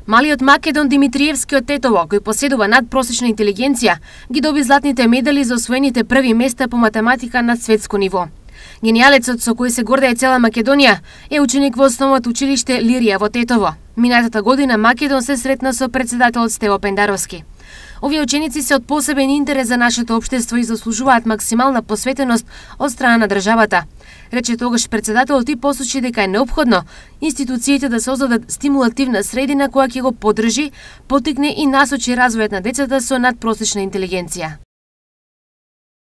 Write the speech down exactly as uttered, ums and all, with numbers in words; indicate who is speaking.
Speaker 1: Малиот Македон Димитриевски од Тетово, кој поседува надпросечна интелигенција, ги доби златните медали за освоените први места по математика на светско ниво. Гениалецот со кој се гордее цела Македонија е ученик во основното училиште Лирија во Тетово. Минатата година Македон се сретна со председателот Стево Пендаровски. Овие ученици се од посебен интерес за нашето општество и заслужуваат максимална посветеност од страна на државата, рече тогаш председателот и посочи дека е неопходно институциите да создадат стимулативна средина која ќе го поддржи, поттикне и насочи развојот на децата со надпросечна интелигенција.